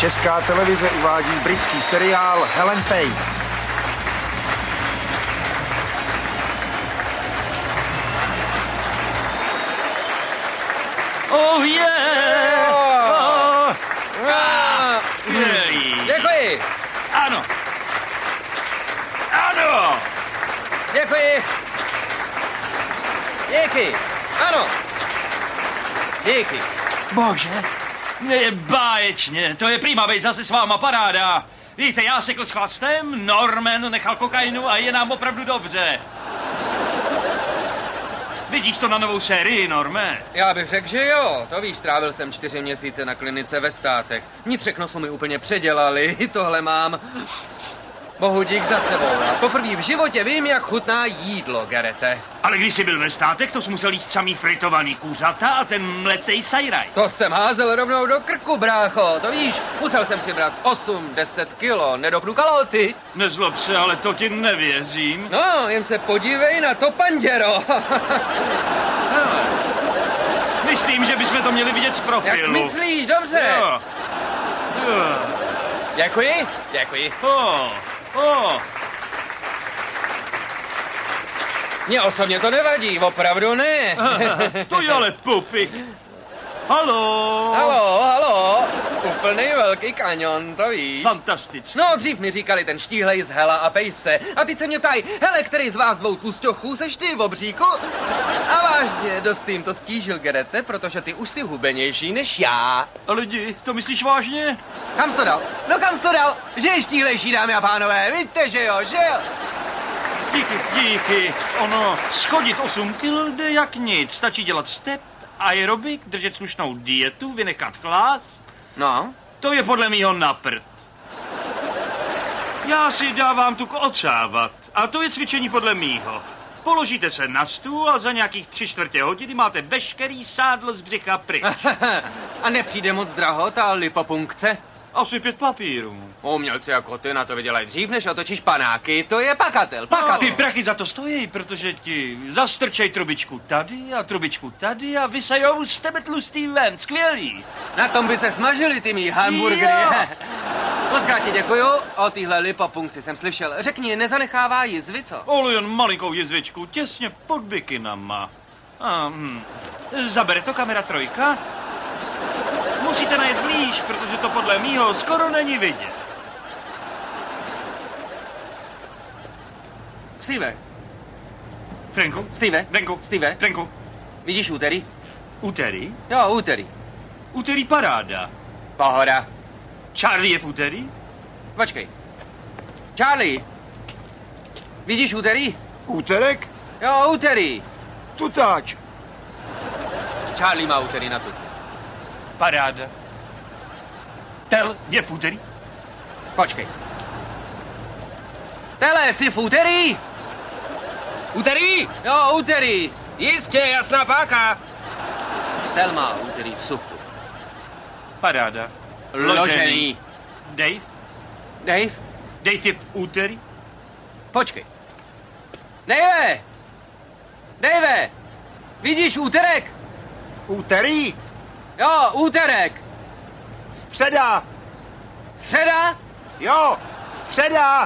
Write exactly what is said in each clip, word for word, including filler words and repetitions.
Česká televize uvádí britský seriál Helen Face. Oh yeah! Oh. Oh. Ah, skvělý. Děkuji. Ano. Ano. Děkuji. Díky. Ano. Díky. Bože, je báječně, to je prima, bejt zase s váma paráda. Víte, já sekl s chlastem, Norman nechal kokainu a je nám opravdu dobře. Vidíš to na novou sérii, Norme? Já bych řekl, že jo. To víš, strávil jsem čtyři měsíce na klinice ve státech. Nic všechno jsou mi úplně předělali. Tohle mám. Bohu dík za sebou. A poprvé v životě vím, jak chutná jídlo, Garete. Ale když jsi byl ve státech, to jsi musel jíst samý fritovaný kuřata a ten mletej sajraj. To jsem házel rovnou do krku, brácho. To víš, musel jsem přibrat osm deset kilo. Nedopnu kalhoty. Nezlob se, ale to ti nevěřím. No, jen se podívej na to panděro. Hele, myslím, že bychom to měli vidět z profilu. Jak myslíš, dobře. Jo. Jo. Děkuji, děkuji. Oh. Oh. Mně osobně to nevadí, opravdu ne. To je ale pupik. Halo. Halo, halo. Úplný velký kanion, to víš. Fantasticky. No, dřív mi říkali ten štíhlej z Hela a Pejse. A teď se mě ptají, hele, který z vás dvou tlusťochů seš ty v obříku? A vážně, dost jim to stížil, Gerete, protože ty už jsi hubenější než já. A lidi, to myslíš vážně? Kam jsi to dal? No kam jsi to dal? Že je štíhlejší, dámy a pánové, víte, že jo, že jo? Díky, díky. Ono, schodit osm kil jde jak nic. Stačí dělat step, aerobik, držet slušnou dietu, vynechat chlás. No. To je podle mýho na prd. Já si dávám tuko ocávat. A to je cvičení podle mýho. Položíte se na stůl a za nějakých tři čtvrtě hodiny máte veškerý sádlo z břicha pryč. A nepřijde moc draho ta lipopunkce? Asi pět papírů. Umělci jako ty na to vydělají dřív, než otočíš panáky. To je pakatel, pakatel. No, ty prachy za to stojí, protože ti zastrčej trubičku tady a trubičku tady a vysajou z tebe tlustý ven. Skvělý. Na tom by se smažili ty mý hamburgery. Mockrát ti děkuju. O téhle lipopunkci jsem slyšel. Řekni, nezanechává jizvy, co? Ale jen malinkou jizvičku, těsně pod bikinama. A, hm. Zabere to kamera trojka? Musíte najet blíž, protože to podle mýho skoro není vidět. Steve. Franku? Steve. Franku? Steve. Franku? Vidíš úterý? Úterý? Jo, úterý. Úterý paráda. Pohoda. Charlie je v úterý? Počkej. Charlie. Vidíš úterý? Úterek? Jo, úterý. Tutáč. Charlie má úterý na tu. Paráda. Tel je v úterý? Počkej. Tele, jsi v úterý? Úterý? Jo, úterý. Jistě, jasná páka. Tel má úterý v suchu. Paráda. Ložený. Dave? Dave? Dave je v úterý? Počkej. Dave! Dave! Vidíš úterek? Úterý? Jo, úterek. Středa. Středa? Jo, středa.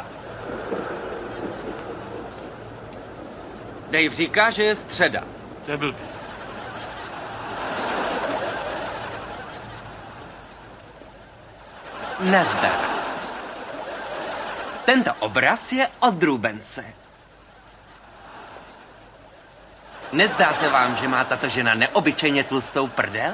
Dave říká, že je středa. To je blbý. Nazdar. Tento obraz je od Rubence. Nezdá se vám, že má tato žena neobyčejně tlustou prdel?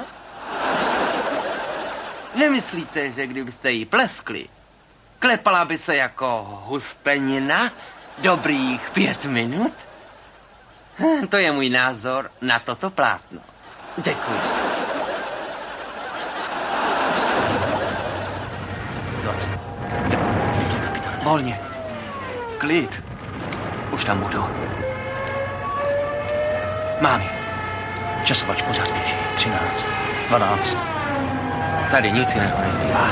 Nemyslíte, že kdybyste jí pleskli, klepala by se jako huspenina dobrých pět minut? Hm, to je můj názor na toto plátno. Děkuji. Volně. Klid. Už tam budu. Mámi. Časovač pořád běží. třináct, dvanáct. Tady nic jiného nezbývá.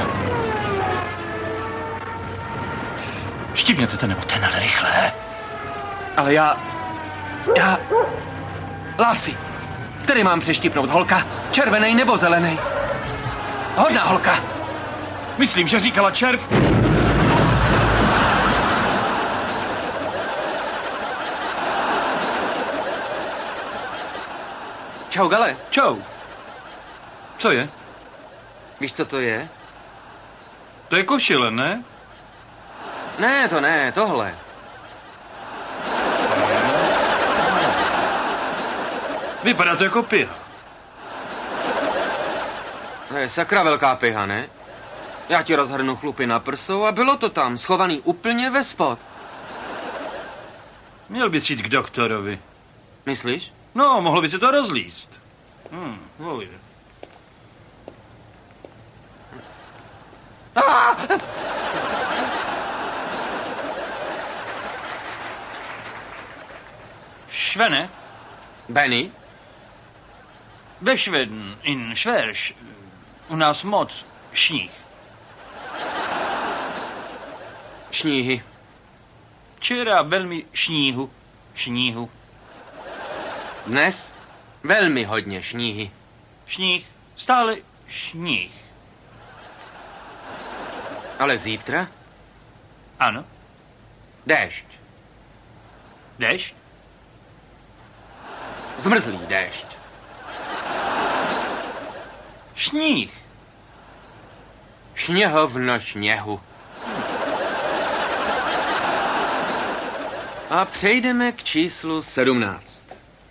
Štípněte ten nebo ten, ale rychle. Ale já... Já... Lásy. Který mám přeštipnout? Holka? Červenej nebo zelenej? Hodná holka. Myslím, že říkala červ. Čau, Gale. Čau. Co je? Víš, co to je? To je košile, ne? Ne, to ne, tohle. Vypadá to jako piha. To je sakra velká piha, ne? Já ti rozhrnu chlupy na prsou a bylo to tam, schovaný úplně ve spod. Měl bys jít k doktorovi. Myslíš? No, mohlo by se to rozlíst. Hm, volí. Svene, Benny? ve Švéden, in Švérš, u nás moc šních. Šníhy. Včera velmi šníhu, šníhu, Dnes velmi hodně šníhy. šních, stále šních. Ale zítra Ano, déšť. jdeš? Zmrzlý déšť. Šních. Šněhovno šněhu. A přejdeme k číslu sedmnáct.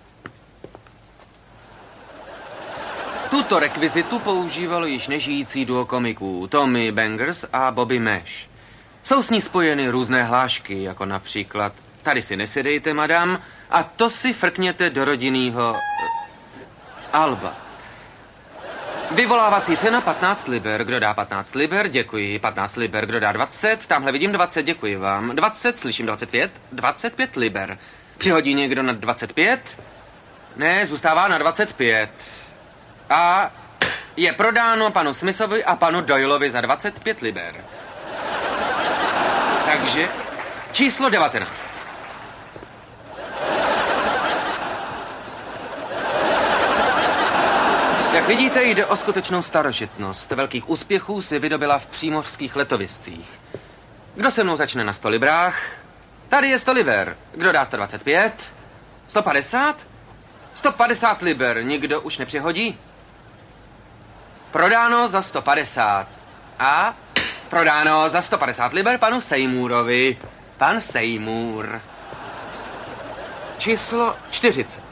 Tuto rekvizitu používalo již nežijící duo komiků Tommy Bangers a Bobby Mesh. Jsou s ní spojeny různé hlášky, jako například tady si nesedejte, madam, a to si frkněte do rodinného alba. Vyvolávací cena patnáct liber. Kdo dá patnáct liber? Děkuji. patnáct liber. Kdo dá dvacet? Tamhle vidím dvacet, děkuji vám. dvacet, slyším dvacet pět. dvacet pět liber. Přihodí někdo na dvacet pět? Ne, zůstává na dvacet pět. A je prodáno panu Smithovi a panu Doyleovi za dvacet pět liber. Takže číslo devatenáct. Jak vidíte, jde o skutečnou starožitnost. Velkých úspěchů si vydobila v přímořských letoviscích. Kdo se mnou začne na sto librách? Tady je sto liber. Kdo dá sto dvacet pět? sto padesát? sto padesát liber. Nikdo už nepřihodí? Prodáno za sto padesát. A prodáno za sto padesát liber panu Seymourovi. Pan Seymour. Číslo čtyřicet.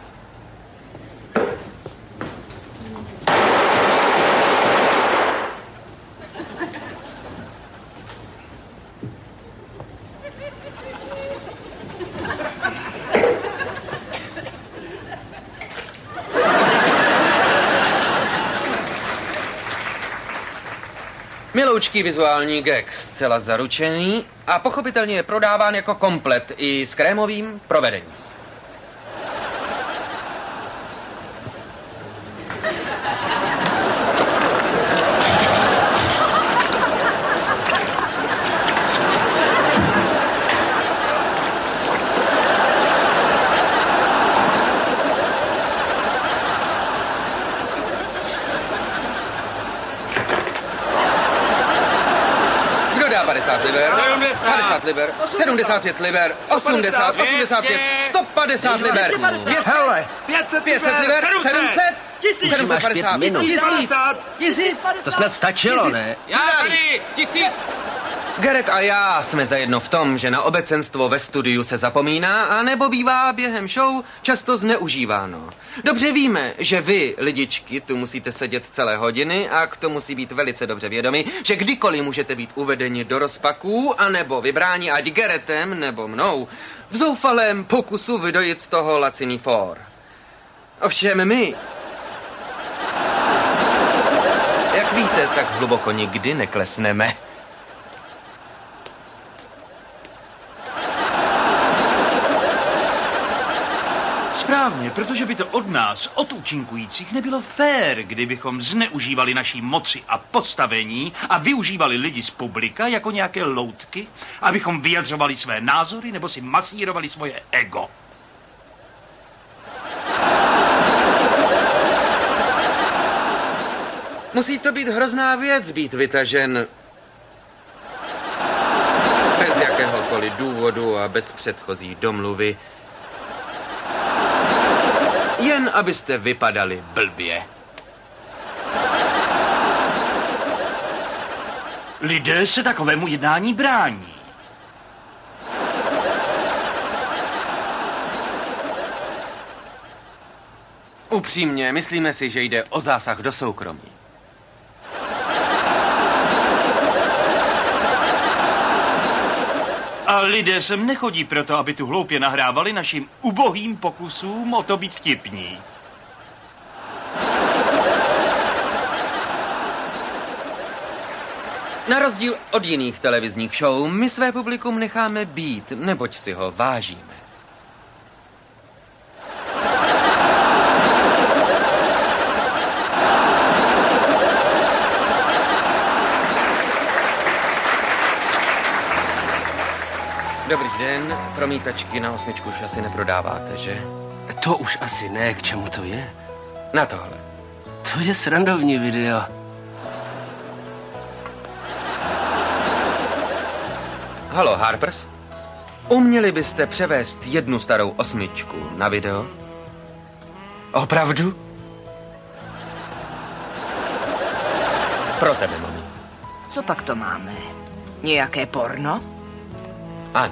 Miloučký vizuální gag, zcela zaručený a pochopitelně je prodáván jako komplet i s krémovým provedením. padesát liber, padesát liber, sedmdesát pět liber, osmdesát, osmdesát pět, sto padesát liber, Hele, pět set pět set liber, sedm set, sedm set padesát, tisíc, tisíc. To snad stačilo, ne? Já tady, tisíc. Garrett a já jsme zajedno v tom, že na obecenstvo ve studiu se zapomíná a nebo bývá během show často zneužíváno. Dobře víme, že vy, lidičky, tu musíte sedět celé hodiny a k tomu musí být velice dobře vědomi, že kdykoliv můžete být uvedeni do rozpaků anebo vybráni ať Garrettem nebo mnou v zoufalém pokusu vydojit z toho laciný fór. Ovšem my, jak víte, tak hluboko nikdy neklesneme. Správně, protože by to od nás, od účinkujících, nebylo fér, kdybychom zneužívali naší moci a postavení a využívali lidi z publika jako nějaké loutky, abychom vyjadřovali své názory nebo si masírovali svoje ego. Musí to být hrozná věc být vytažen jakéhokoliv důvodu a bez předchozí domluvy. Jen abyste vypadali blbě. Lidé se takovému jednání brání. Upřímně, myslíme si, že jde o zásah do soukromí. A lidé sem nechodí proto, aby tu hloupě nahrávali našim ubohým pokusům o to být vtipní. Na rozdíl od jiných televizních show, my své publikum necháme být, neboť si ho vážíme. Dobrý den, promítačky na osmičku už asi neprodáváte, že? To už asi ne, k čemu to je? Na tohle. To je srandovní video. Halo, Harpers? Uměli byste převést jednu starou osmičku na video? Opravdu? Pro tebe, mami. Co pak to máme? Nějaké porno? Ano.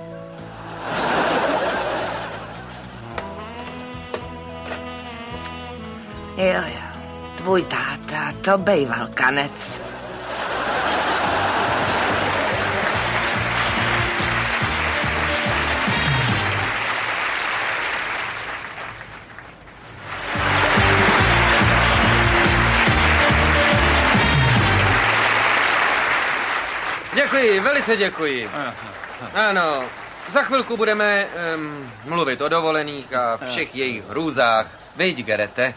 Jo, jo. Tvůj táta, to bejval kanec. Děkuji, velice děkuji. Ano, za chvilku budeme um, mluvit o dovolených a všech jejich hrůzách. Viď, Gerete?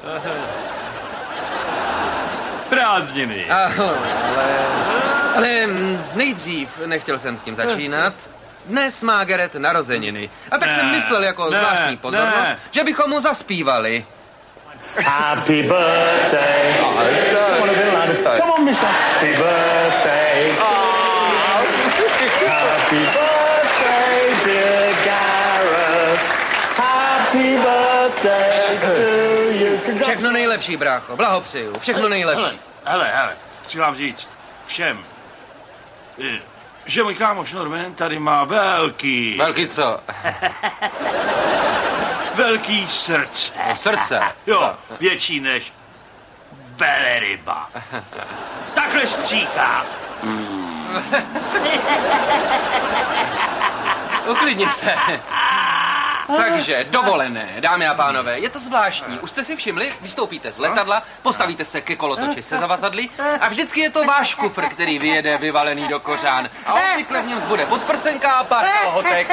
Prázdniny. Aho, ale... Ale nejdřív nechtěl jsem s tím začínat. Dnes má Geret narozeniny. A tak ne, jsem myslel jako ne, zvláštní pozornost, ne. že bychom mu zaspívali. Happy birthday. Oh, come on, mister. Happy birthday. Oh. Happy birthday, dear Gareth. Happy birthday to you. Všechno nejlepší, brácho. Blahopřeju. Všechno nejlepší. Hele, hele, chci vám říct všem, že můj kámoš Norman tady má velký... Velký co? Velký srdce. Srdce? Jo, větší než veleryba. Takhle stříká. Uklidni se. Takže, dovolené, dámy a pánové, je to zvláštní. Už jste si všimli, vystoupíte z letadla, postavíte se ke kolotoči se zavazadly a vždycky je to váš kufr, který vyjede vyvalený do kořán. A obvykle v něm zbude podprsenka a pár kalhotek.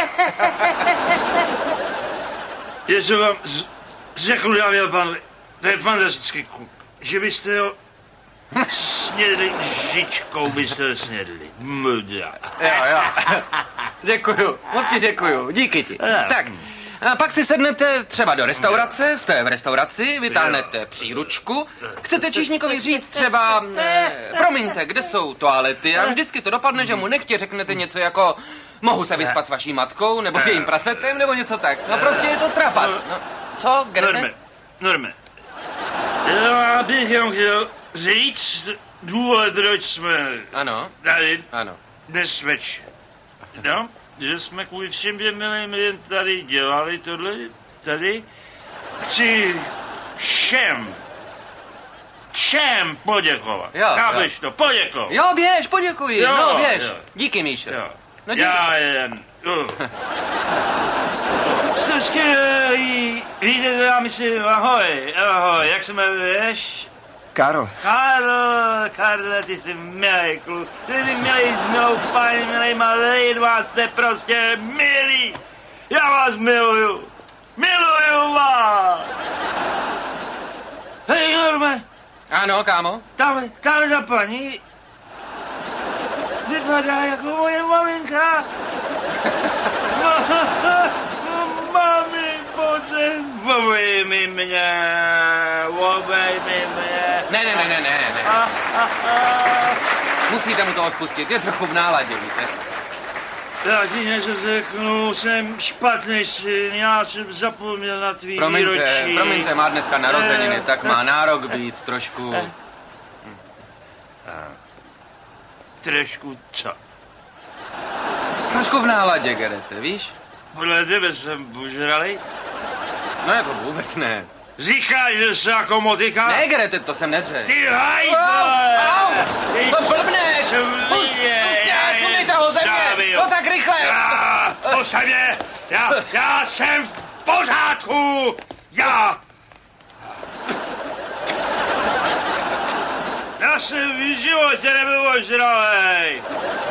Jestli vám z- řeknu, dámy a pánové, to je fantastický kluk. Že byste ho snědli žičkou, byste ho snědli. Mudra. Jo, jo. Děkuju, moc ti děkuju, díky ti. Tak, a pak si sednete třeba do restaurace, jste v restauraci, vytáhnete příručku, chcete číšníkovi říct třeba, eh, promiňte, kde jsou toalety a vždycky to dopadne, že mu nechtě řeknete něco jako mohu se vyspat s vaší matkou, nebo s jejím prasetem, nebo něco tak. No prostě je to trapas. No, co, Gerete? Norme, Norme, já bych jenom chtěl říct důvod, proč jsme Ano, tady ano. dnes večer. No, že jsme kvůli všem těm lidem tady dělali tohle, tady. Chci všem, všem poděkovat. Jo, Chápeš jo. to? Poděkovat. Jo, běž, poděkuji, Jo, no běž. jo. Díky, Míšo. Jo. No díky. Já jen. Uh. Jste skvělý. Víte, já myslím, ahoj, ahoj, jak se jmenuješ? Karol, Karl, Karle, ty jsi milý kluk, ty jsi milý s milou paní, milý malý, vás jste prostě milí. Já vás miluju, miluju vás. Hej, Norme, Ano, kámo? tamhle, tamhle ta paní vypadá jako moje maminka. Mami, pojď sem, obejmi mě, obejmi mě. Ne, ne, ne, ne, ne, ne. A, a, a. Musíte mu to odpustit, je trochu v náladě, víte. Já ti něco řeknu, jsem špatný syn, já jsem zapomněl na tvý Promiňte, výročí. promiňte, má dneska narozeniny, tak má nárok být trošku... Trošku co? Trošku v náladě, Gerete, víš? Podle tebe jsem požralej? No jako vůbec ne. Říkáš, že jsi jako motika? Ne, Gerete, to jsem neřekl. Ty hajdle! Au! Co blbneš? Pust, pustě, sundejte ho ze mě! To tak rychle! Já, postav mě! Já, já jsem v pořádku! Já! Já jsem v životě nebyl ožralej!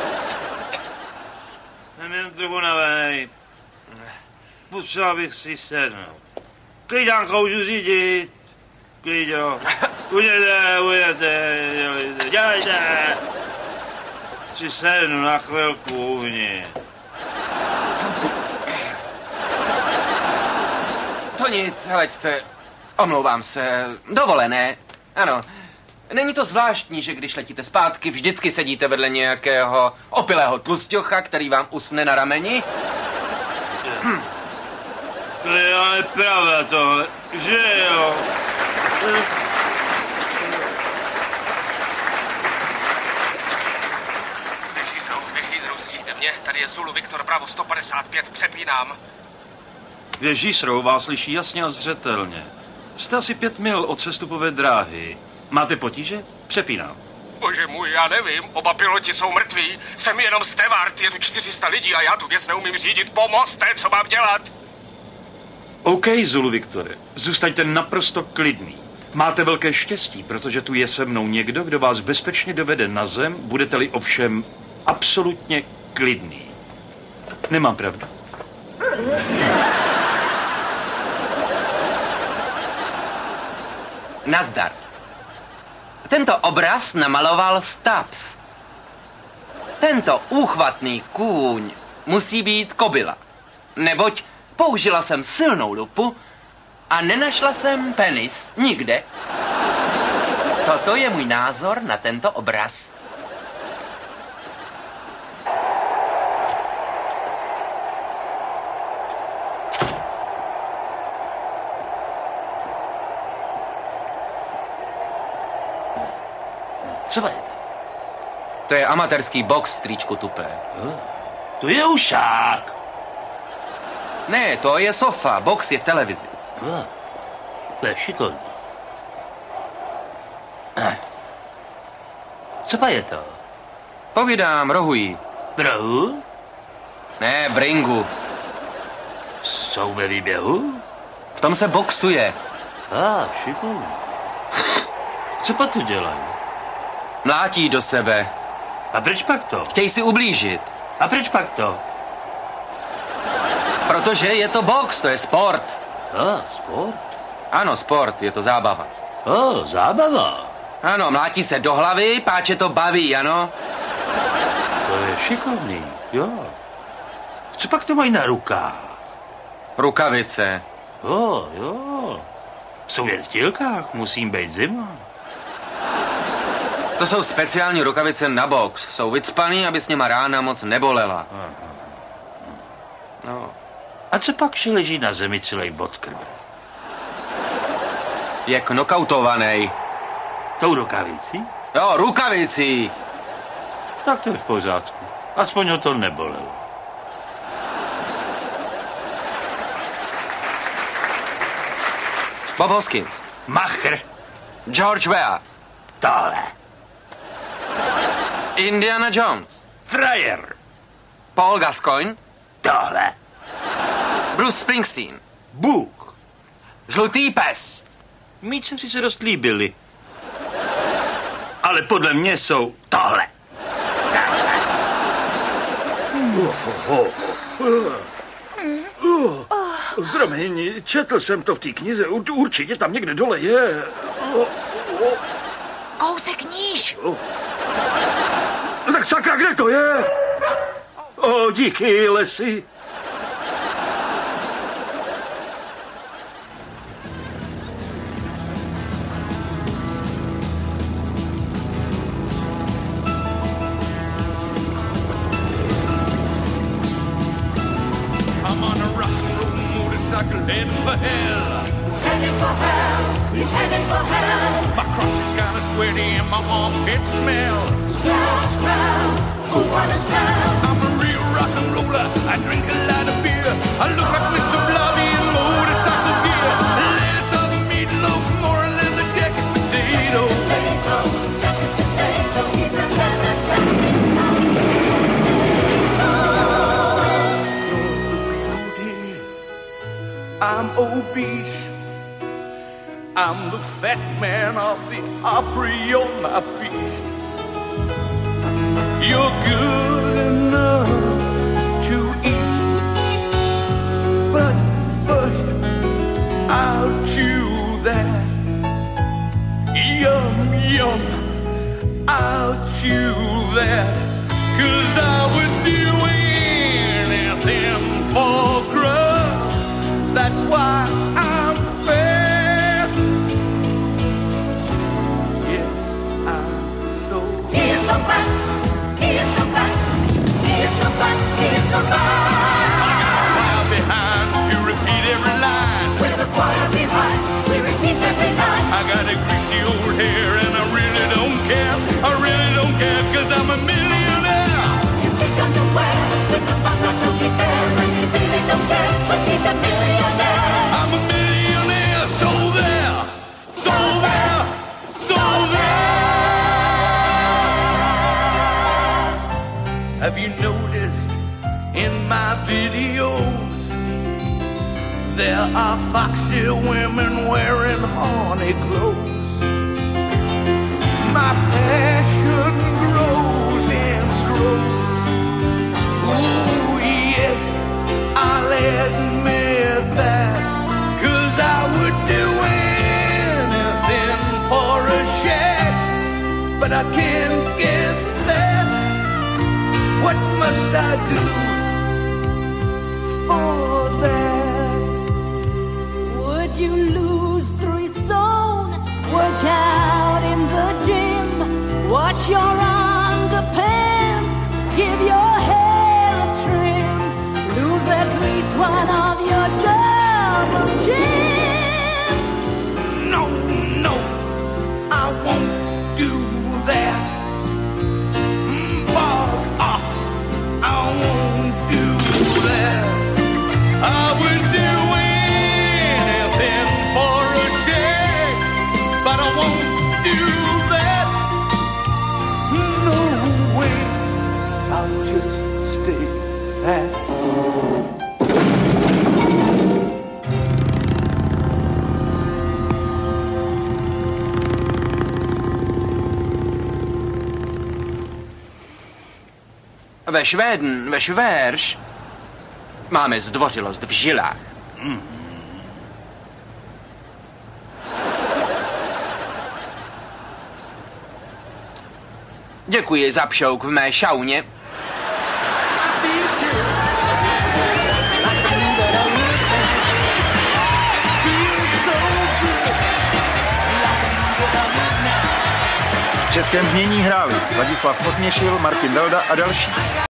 Jsem jen trochu navenej. Potřeboval bych si sednout. Klidánko můžu řídit. Kliďo. Uděte, uděte, dělejte, dělejte. Si sednu na chvilku uvnitř. To nic, hleďte. Omlouvám se. Dovolené. Ano. Není to zvláštní, že když letíte zpátky, vždycky sedíte vedle nějakého opilého tlusťocha, který vám usne na rameni? Hm. To je ale pravda tohle, že jo? Nežíznou, nežíznou, slyšíte mě? Tady je Zulu Viktor Bravo sto padesát pět, přepínám. Věžísrou vás slyší jasně a zřetelně. Jste asi pět mil od sestupové dráhy. Máte potíže? Přepínám. Bože můj, já nevím, oba piloti jsou mrtví. Jsem jenom steward, je tu čtyři sta lidí a já tu věc neumím řídit. Pomozte, co mám dělat? OK, Zulu Viktore, zůstaňte naprosto klidný. Máte velké štěstí, protože tu je se mnou někdo, kdo vás bezpečně dovede na zem, budete-li ovšem absolutně klidný. Nemám pravdu? Nazdar. Tento obraz namaloval Stubbs. Tento úchvatný kůň musí být kobyla, neboť použila jsem silnou lupu a nenašla jsem penis nikde. Toto je můj názor na tento obraz. Co je to? To je amatérský box, strýčku tupé. To je ušák. Ne, to je sofa, box je v televizi. No, to je šikovný. Co pa je to? Povídám, rohují. V rohu? Ne, v ringu. Jsou ve výběhu? V tom se boxuje. A, ah, šikovný. Co pa tu dělají? Mlátí do sebe. A proč pak to? Chtějí si ublížit. A proč pak to? Protože je to box, to je sport. A, sport? Ano, sport, je to zábava. O, zábava. Ano, mlátí se do hlavy, páče to baví, ano. To je šikovný, jo. Co pak to mají na rukách? Rukavice. O, jo. Jsou jen v dílkách, musím být zima. To jsou speciální rukavice na box. Jsou vycpaný, aby s něma rána moc nebolela. No. A co pak, že leží na zemi celý bod krve? Je knokautovaný. Tou rukavicí? Jo, rukavicí. Tak to je v pořádku. Aspoň ho to nebolelo. Bob Hoskins. Machr. George Weah. Tohle. Indiana Jones. Frajer. Paul Gascoigne. Tohle. Bruce Springsteen. Bůh. Žlutý pes. Mí dceři se dost líbili. Ale podle mě jsou tohle. Promiň, četl jsem to v té knize. Určitě tam někde dole je. Kousek níž. Tak sakra, kde to je? O, díky, Lesy. motorcycle heading for hell. Heading for hell, he's heading for hell. My crotch is kinda sweaty and my armpit smell. Smell, smell, who wanna smell? I'm a real rock and roller, I drink a lot of beer. I look like Mister Blobby in motorcycle gear. Less of meatloaf, more or less a jacket potato. Potato, jacket potato, he's a penetrator. I'm obese. I'm the fat man of the opera, you're my feast. You're good enough to eat, but first I'll chew that. Yum, yum, I'll chew that. 'Cause I would do anything for grub. That's why I'm fair. Yes, I'm so. He is so fat, he is so fat, he is so fat, he is so fat. I got a choir behind to repeat every line. With a choir behind, we repeat every line. I got a greasy old hair and I really don't care. I really don't care 'cause I'm a millionaire. You pick underwear with a buck like Cookie Bear, and you really don't care, but she's a millionaire. I'm a millionaire, so there, so there, so there. Have you noticed in my videos there are foxy women wearing horny clothes? My passion grows and grows. Oh yes, I'll admit that. 'Cause I would do anything for a shack, but I can't get that. What must I do for that? Would you lose three stone? Work out in the gym. Wash your underpants. Give your hair a trim. Lose at least one of your double chins. No, no, I won't do that. Bog off, I won't do that. I would do anything for a shake, but I won't do that. No way, I'll just stay fat. Ve Švéden, ve Švérš máme zdvořilost v žilách. Mm. Děkuji za pšouk v mé šauně. V českém znění hráli Ladislav Otměšil, Martin Velda a další.